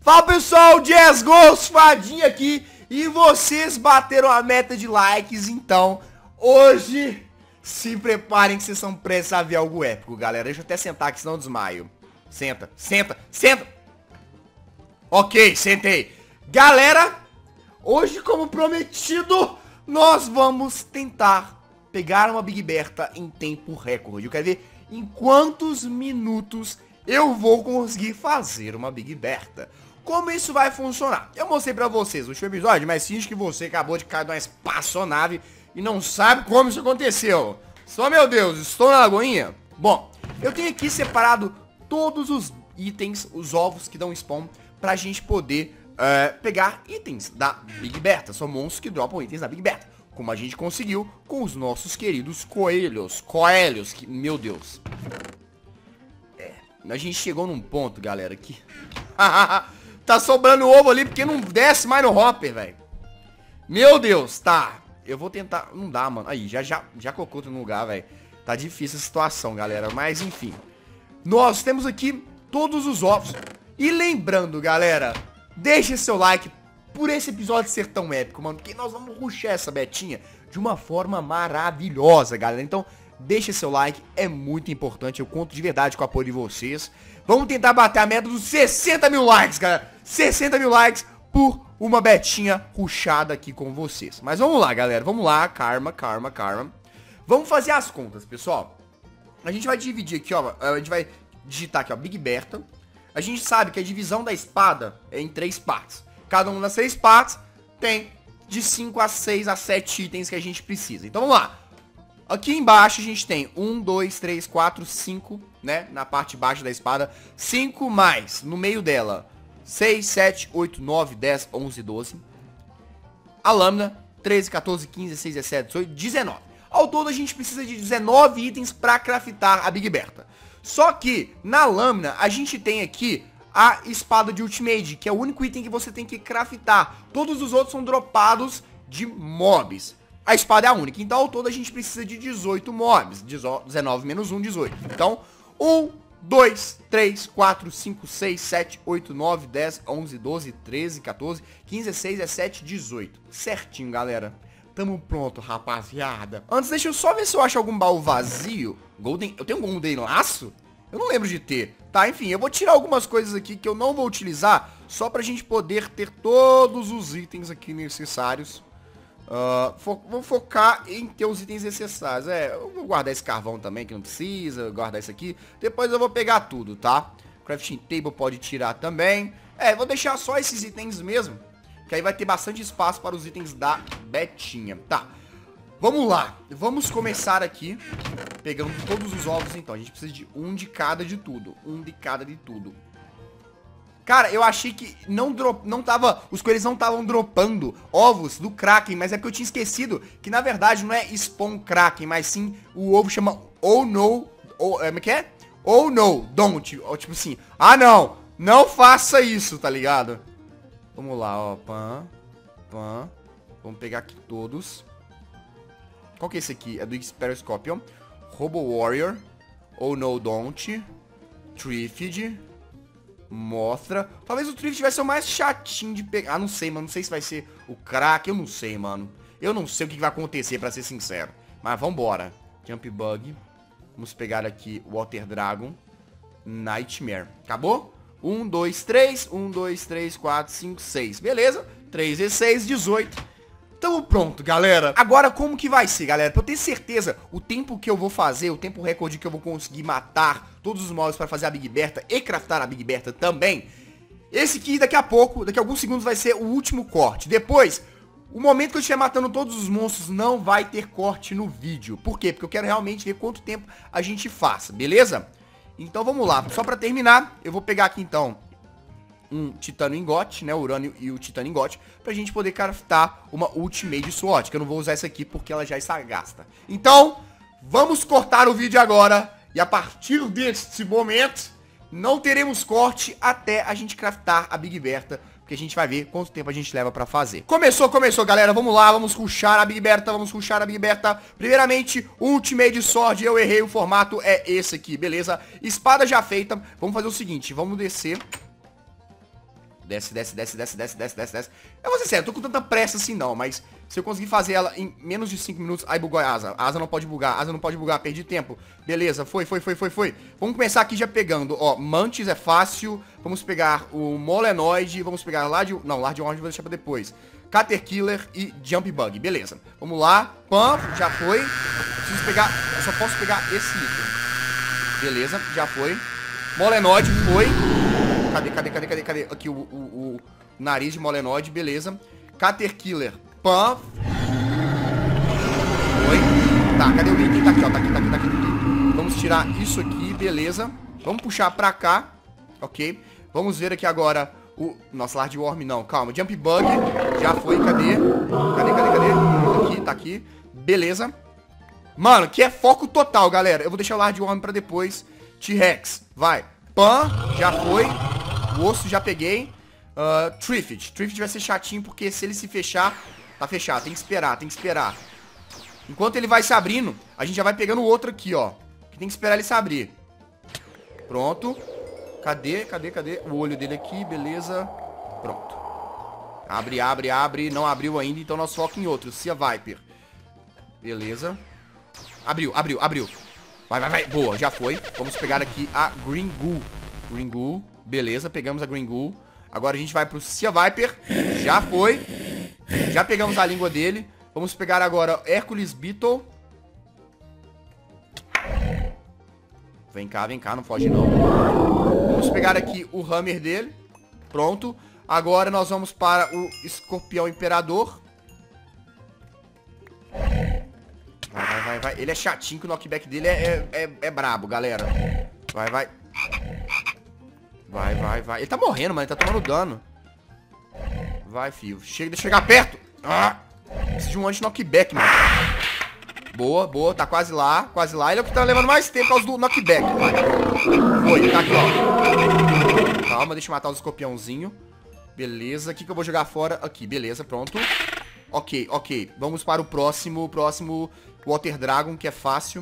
Fala pessoal, Jazz Ghost, Fadinha aqui. E vocês bateram a meta de likes, então hoje se preparem que vocês são prestes a ver algo épico, galera. Deixa eu até sentar aqui, senão eu desmaio. Senta, senta, senta. Ok, sentei. Galera, hoje, como prometido, nós vamos tentar pegar uma Big Bertha em tempo recorde. Eu quero ver em quantos minutos eu vou conseguir fazer uma Big Bertha. Como isso vai funcionar? Eu mostrei pra vocês no último episódio, mas finge que você acabou de cair de uma espaçonave e não sabe como isso aconteceu. Só, meu Deus, estou na lagoinha? Bom, eu tenho aqui separado todos os itens, os ovos que dão spawn, pra gente poder pegar itens da Big Bertha. São monstros que dropam itens da Big Bertha, como a gente conseguiu com os nossos queridos coelhos, que, meu Deus. A gente chegou num ponto, galera, que tá sobrando ovo ali porque não desce mais no hopper, velho. Meu Deus, tá. Eu vou tentar... Não dá, mano. Aí, já colocou no lugar, velho. Tá difícil a situação, galera. Mas, enfim. Nós temos aqui todos os ovos. E lembrando, galera, deixe seu like por esse episódio ser tão épico, mano. Porque nós vamos rushar essa betinha de uma forma maravilhosa, galera. Então, deixe seu like. É muito importante. Eu conto de verdade com o apoio de vocês. Vamos tentar bater a meta dos 60 mil likes, galera. 60 mil likes por uma betinha rushada aqui com vocês. Mas vamos lá, galera. Vamos lá. Karma. Vamos fazer as contas, pessoal. A gente vai dividir aqui, ó. A gente vai digitar aqui, ó, Big Bertha. A gente sabe que a divisão da espada é em 3 partes. Cada uma das 3 partes tem de 5 a 6 a 7 itens que a gente precisa. Então vamos lá. Aqui embaixo a gente tem 1, 2, 3, 4, 5, né? Na parte de baixo da espada. 5 mais, no meio dela, 6, 7, 8, 9, 10, 11, 12. A lâmina, 13, 14, 15, 16, 17, 18, 19. Ao todo a gente precisa de 19 itens pra craftar a Big Bertha. Só que, na lâmina, a gente tem aqui a espada de Ultimate, que é o único item que você tem que craftar. Todos os outros são dropados de mobs. A espada é a única. Então, ao todo, a gente precisa de 18 mobs. 19 menos 1, 18. Então, 1, 2, 3, 4, 5, 6, 7, 8, 9, 10, 11, 12, 13, 14, 15, 16, 17, 18. Certinho, galera. Tamo pronto, rapaziada. Antes, deixa eu só ver se eu acho algum baú vazio. Golden... Eu tenho um Golden Laço? Eu não lembro de ter. Tá, enfim, eu vou tirar algumas coisas aqui que eu não vou utilizar, só pra gente poder ter todos os itens aqui necessários. Vou focar em ter os itens necessários. Eu vou guardar esse carvão também, que não precisa. Guardar isso aqui. Depois eu vou pegar tudo, tá? Crafting table pode tirar também. Vou deixar só esses itens mesmo, que aí vai ter bastante espaço para os itens da betinha. Tá, vamos lá. Vamos começar aqui pegando todos os ovos, então. A gente precisa de um de cada de tudo. Um de cada de tudo. Cara, eu achei que os coelhos não estavam dropando ovos do Kraken, mas é porque eu tinha esquecido que, na verdade, não é Spawn Kraken, mas sim o ovo chama Oh No... como é que é? Oh No, don't. Ou, tipo assim, não faça isso, tá ligado? Vamos lá, ó, vamos pegar aqui todos. Qual que é esse aqui? É do Expert Scorpion. Robo Warrior. Oh No, don't. Triffid. Mostra. Talvez o Triffid vai ser o mais chatinho de pegar. Ah, não sei, mano. Não sei se vai ser o crack. Eu não sei, mano. Eu não sei o que vai acontecer, pra ser sincero. Mas vambora. Jump Bug. Vamos pegar aqui Water Dragon. Nightmare. Acabou? 1, 2, 3. 1, 2, 3, 4, 5, 6. Beleza. 3 e 6, 18. Tamo pronto, galera. Agora, como que vai ser, galera? Pra eu ter certeza, o tempo que eu vou fazer, o tempo recorde que eu vou conseguir matar todos os mobs pra fazer a Big Bertha e craftar a Big Bertha também, esse aqui, daqui a alguns segundos, vai ser o último corte. Depois, o momento que eu estiver matando todos os monstros, não vai ter corte no vídeo. Por quê? Porque eu quero realmente ver quanto tempo a gente faça, beleza? Então, vamos lá. Só pra terminar, eu vou pegar aqui, então, um Titânio Ingote, né, o Urânio e o Titânio Ingote, pra gente poder craftar uma Ultimate Sword, que eu não vou usar essa aqui porque ela já está gasta. Então, vamos cortar o vídeo agora, e a partir deste momento, não teremos corte até a gente craftar a Big Bertha, porque a gente vai ver quanto tempo a gente leva pra fazer. Começou, galera, vamos lá, vamos rushar a Big Bertha, Primeiramente, Ultimate Sword, eu errei, o formato é esse aqui, beleza? Espada já feita, vamos fazer o seguinte, vamos descer Desce, desce, desce, desce, desce, desce, desce, desce. Eu vou ser sério, eu tô com tanta pressa assim não, mas se eu conseguir fazer ela em menos de 5 minutos... Ai, bugou a asa. A asa não pode bugar, a asa não pode bugar, perdi tempo. Beleza, foi. Vamos começar aqui já pegando, ó, Mantis é fácil. Vamos pegar o Molenoid, vamos pegar Lardiworm... Não, Lardiworm vou deixar pra depois. Caterkiller e Jump Bug, beleza. Vamos lá, Pam, já foi. Preciso pegar, eu só posso pegar esse item. Beleza, já foi. Molenoid, foi. Cadê? Aqui o nariz de Molenoid, beleza. Caterkiller, Pam. Foi. Tá, cadê o item? Tá aqui, ó, tá aqui. Vamos tirar isso aqui, beleza. Vamos puxar pra cá, ok. Vamos ver aqui agora o... Nossa, Lardiworm não, calma. Jump Bug, já foi, cadê? Aqui, tá aqui. Beleza. Mano, que é foco total, galera. Eu vou deixar o Lardiworm pra depois. T-Rex, vai. Pan, já foi. O osso já peguei. Triffid. Triffid vai ser chatinho porque se ele se fechar... Tá fechado, tem que esperar. Enquanto ele vai se abrindo, a gente já vai pegando o outro aqui, ó. Que tem que esperar ele se abrir. Pronto. Cadê? O olho dele aqui, beleza. Pronto. Abre. Não abriu ainda, então nós foca em outro. Sea Viper. Beleza. Abriu. Vai. Boa, já foi. Vamos pegar aqui a Green Ghoul. Beleza, pegamos a Green Ghoul. Agora a gente vai pro Sea Viper. Já foi. Já pegamos a língua dele. Vamos pegar agora Hercules Beetle. Vem cá, não foge não. Vamos pegar aqui o Hammer dele. Pronto. Agora nós vamos para o Escorpião Imperador. Vai. Ele é chatinho, que o knockback dele é brabo, galera. Vai. Ele tá morrendo, mano. Ele tá tomando dano. Vai, filho. Chega de chegar perto. Preciso de um anti-knockback, mano. Boa. Tá quase lá. Ele é o que tá levando mais tempo por causa do knockback. Vai. Foi, tá aqui, ó. Calma, deixa eu matar os escorpiãozinho. Beleza. O que eu vou jogar fora? Aqui, beleza, pronto. Ok. Vamos para o próximo Water Dragon, que é fácil.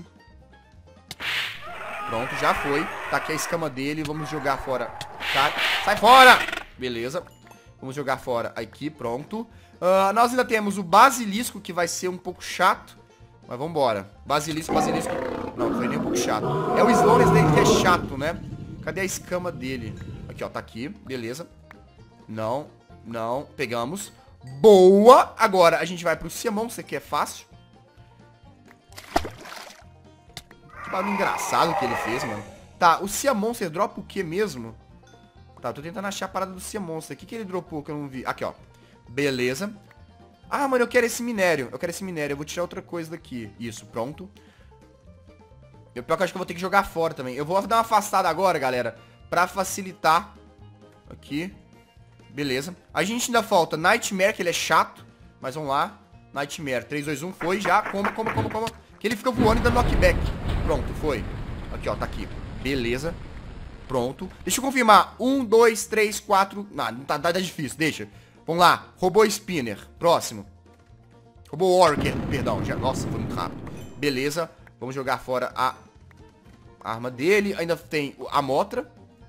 Pronto, já foi. Tá aqui a escama dele. Vamos jogar fora. Tá. Sai fora! Beleza. Vamos jogar fora aqui, pronto. Nós ainda temos o Basilisco, que vai ser um pouco chato. Mas vambora. Basilisco. Não foi nem um pouco chato. É o Slowness dele que é chato, né? Cadê a escama dele? Aqui, ó, tá aqui. Beleza. Não. Pegamos. Boa! Agora a gente vai pro Sea Monster, que é fácil. Que barulho engraçado que ele fez, mano. Tá, o Sea Monster dropa o que mesmo? Tá, eu tô tentando achar a parada do Sea Monster. O que ele dropou que eu não vi? Aqui, ó. Beleza. Ah, mano, eu quero esse minério. Eu vou tirar outra coisa daqui. Isso, pronto. Eu pior que eu acho que eu vou ter que jogar fora também. Eu vou dar uma afastada agora, galera, pra facilitar. Aqui. Beleza. A gente ainda falta Nightmare, que ele é chato. Mas vamos lá. Nightmare. 3, 2, 1, foi já. Como. Que ele fica voando e dando knockback. Pronto, foi. Aqui, ó, tá aqui. Beleza. Pronto. Deixa eu confirmar. 1, 2, 3, 4. Não tá difícil, deixa. Vamos lá. Robô Spinner. Próximo. Robô Orker, perdão. Nossa, foi muito rápido. Beleza. Vamos jogar fora a arma dele. Ainda tem a Motra.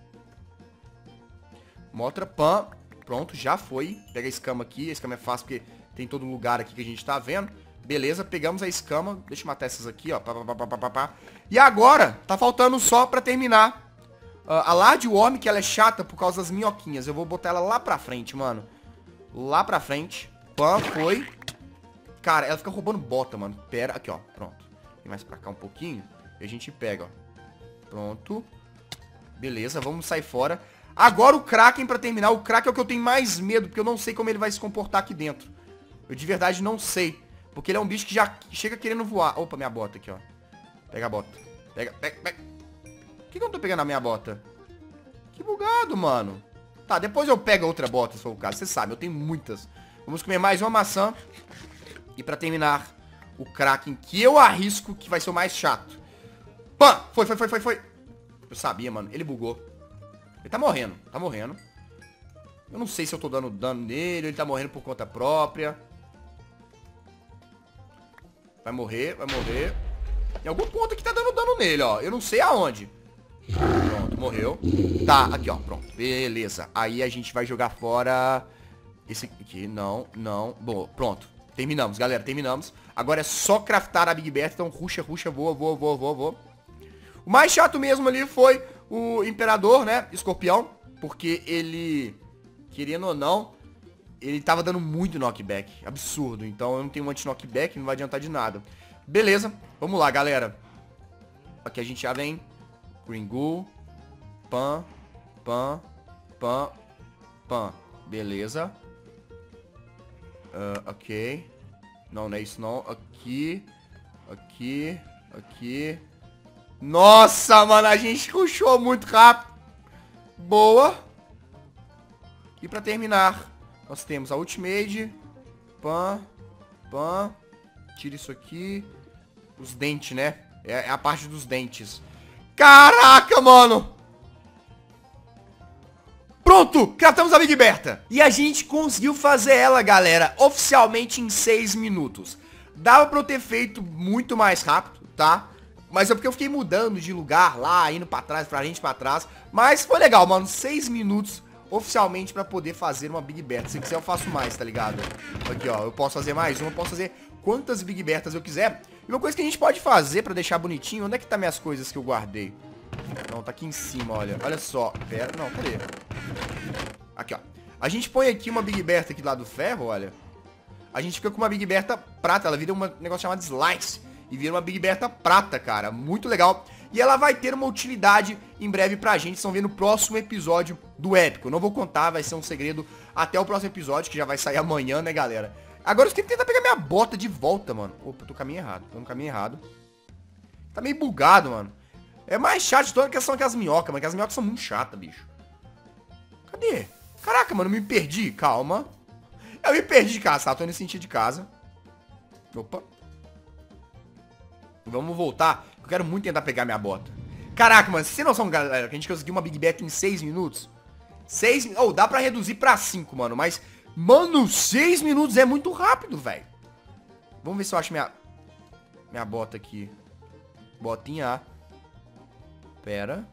Pam. Pronto, já foi. Pega a escama aqui. A escama é fácil porque tem todo lugar aqui que a gente tá vendo. Beleza, pegamos a escama. Deixa eu matar essas aqui, ó. E agora, tá faltando só pra terminar a Lardiworm, que ela é chata por causa das minhoquinhas. Eu vou botar ela lá pra frente, mano. Lá pra frente. Pam, foi. Cara, ela fica roubando bota, mano. Pera, aqui, ó. Pronto. Vem mais pra cá um pouquinho. E a gente pega, ó. Pronto. Beleza, vamos sair fora. Agora o Kraken pra terminar. O Kraken é o que eu tenho mais medo, porque eu não sei como ele vai se comportar aqui dentro. Eu de verdade não sei. Porque ele é um bicho que já chega querendo voar. Opa, minha bota aqui, ó. Pega a bota. Pega. Por que eu não tô pegando a minha bota? Que bugado, mano. Tá, depois eu pego outra bota, se for o caso. Você sabe, eu tenho muitas. Vamos comer mais uma maçã. E pra terminar, o Kraken, que eu arrisco que vai ser o mais chato. Pã! Foi. Eu sabia, mano. Ele bugou. Ele tá morrendo. Eu não sei se eu tô dando dano nele, ele tá morrendo por conta própria. Vai morrer. Em algum ponto aqui tá dando dano nele, ó. Eu não sei aonde. Pronto, Morreu. Tá, aqui, ó. Pronto. Beleza. Aí a gente vai jogar fora... Esse aqui, não. Bom, pronto. Terminamos, galera. Terminamos. Agora é só craftar a Big Bertha. Então, ruxa, voa. O mais chato mesmo ali foi o Imperador, né? Escorpião. Porque ele, querendo ou não, ele tava dando muito knockback. Absurdo. Então eu não tenho um anti-knockback, não vai adiantar de nada. Beleza. Vamos lá, galera. Aqui a gente já vem. Green Ghoul. Pan. Beleza. Ok. Não é isso não. Aqui. Nossa, mano, a gente rushou muito rápido. Boa. E pra terminar, nós temos a Ultimate. Pan. Tira isso aqui. Os dentes, né? É a parte dos dentes. Caraca, mano. Pronto, craftamos a Big Bertha. E a gente conseguiu fazer ela, galera, oficialmente em 6 minutos. Dava pra eu ter feito muito mais rápido, tá? Mas é porque eu fiquei mudando de lugar lá, indo pra trás, pra frente, pra trás. Mas foi legal, mano. 6 minutos oficialmente pra poder fazer uma Big Bertha. Se quiser eu faço mais, tá ligado? Aqui, ó, eu posso fazer mais uma, eu posso fazer quantas Big Berthas eu quiser. E uma coisa que a gente pode fazer pra deixar bonitinho, onde é que tá minhas coisas que eu guardei? Não, tá aqui em cima, olha. Olha só. Pera, não, cadê? Aqui, ó. A gente põe aqui uma Big Bertha aqui do lado do ferro, olha. A gente fica com uma Big Bertha prata. Ela vira um negócio chamado Slice. E vira uma Big Bertha prata, cara. Muito legal. E ela vai ter uma utilidade em breve pra gente. Vocês vão ver no próximo episódio do Épico. Eu não vou contar, vai ser um segredo até o próximo episódio, que já vai sair amanhã, né, galera? Agora eu tenho que tentar pegar minha bota de volta, mano. Opa, eu tô no caminho errado. Tô no caminho errado. Tá meio bugado, mano. É mais chato de toda que são aquelas minhocas, mano. Que as minhocas são muito chatas, bicho. Cadê? Caraca, mano, eu me perdi. Calma. Eu me perdi de casa, tá? Tô indo sentido de casa. Opa. Vamos voltar. Eu quero muito tentar pegar minha bota. Caraca, mano, vocês têm noção, galera, que a gente conseguiu uma Big Bertha em 6 minutos? 6... Oh, dá pra reduzir pra 5, mano. Mas, mano, 6 minutos é muito rápido, velho. Vamos ver se eu acho minha bota aqui. Botinha A. Pera.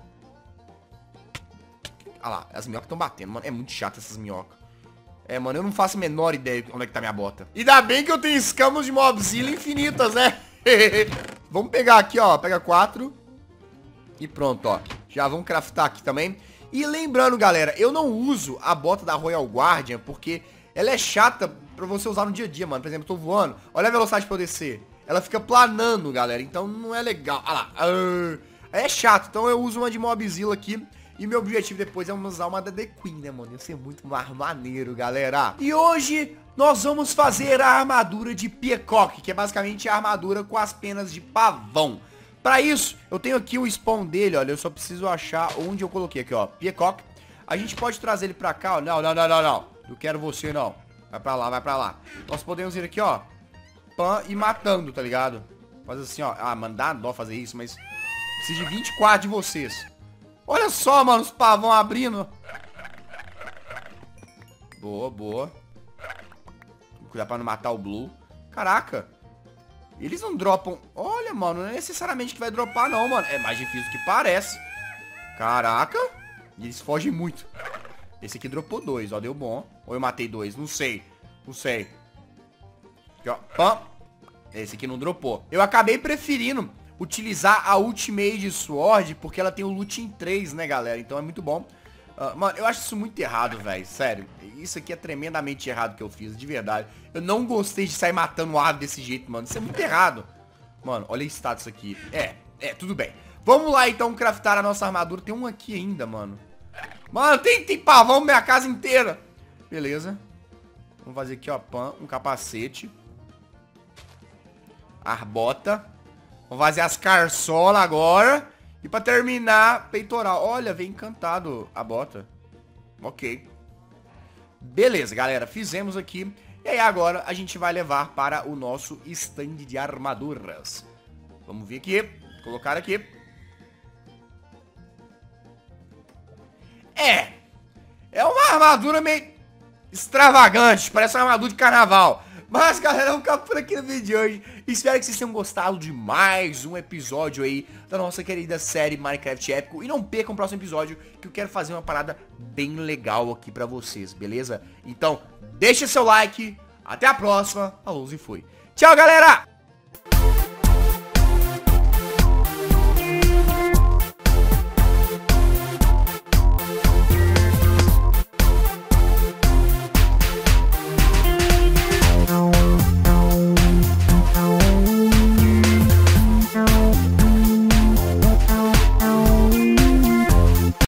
Ah lá, as minhocas estão batendo, mano. É muito chato essas minhocas. É, mano, eu não faço a menor ideia de onde é que tá minha bota. Ainda bem que eu tenho escamas de Mobzilla infinitas, né? Vamos pegar aqui, ó. Pega 4. E pronto, ó. Já vamos craftar aqui também. E lembrando, galera, eu não uso a bota da Royal Guardian porque ela é chata pra você usar no dia a dia, mano. Por exemplo, eu tô voando. Olha a velocidade pra eu descer. Ela fica planando, galera. Então não é legal. Olha lá. É chato. Então eu uso uma de Mobzilla aqui. E meu objetivo depois é usar uma da The Queen, né, mano? Ia ser muito mais maneiro, galera. E hoje nós vamos fazer a armadura de Peacock, que é basicamente a armadura com as penas de pavão. Pra isso, eu tenho aqui o spawn dele, olha. Eu só preciso achar onde eu coloquei aqui, ó. Peacock. A gente pode trazer ele pra cá, ó. Não. Não quero você, não. Vai pra lá, vai pra lá. Nós podemos ir aqui, ó. Pan e matando, tá ligado? Faz assim, ó. Ah, mano, dá dó fazer isso, mas... Preciso de 24 de vocês. Olha só, mano, os pavão abrindo. Boa. Cuidar pra não matar o Blue. Caraca. Eles não dropam... Olha, mano, não é necessariamente que vai dropar, não, mano. É mais difícil do que parece. Caraca. E eles fogem muito. Esse aqui dropou 2, ó, deu bom. Ou eu matei 2, não sei. Aqui, ó. Pam. Esse aqui não dropou. Eu acabei preferindo utilizar a Ultimate Sword porque ela tem o loot em 3, né, galera? Então é muito bom. Mano, eu acho isso muito errado, velho. Sério. Isso aqui é tremendamente errado que eu fiz, de verdade. Eu não gostei de sair matando o ave desse jeito, mano. Isso é muito errado. Mano, olha o status aqui. Tudo bem. Vamos lá, então, craftar a nossa armadura. Tem um aqui ainda, mano. Mano, tem pavão na minha casa inteira. Beleza. Vamos fazer aqui, ó, um capacete. Arbota. Vamos fazer as carçolas agora. E pra terminar, peitoral. Olha, vem encantado a bota. Ok. Beleza, galera. Fizemos aqui. E aí agora a gente vai levar para o nosso stand de armaduras. Vamos vir aqui. Colocar aqui. É uma armadura meio extravagante. Parece uma armadura de carnaval. Mas, galera, vamos ficar por aqui no vídeo de hoje. Espero que vocês tenham gostado de mais um episódio aí da nossa querida série Minecraft Épico. E não percam o próximo episódio, que eu quero fazer uma parada bem legal aqui pra vocês, beleza? Então, deixa seu like. Até a próxima. Falou e fui. Tchau, galera!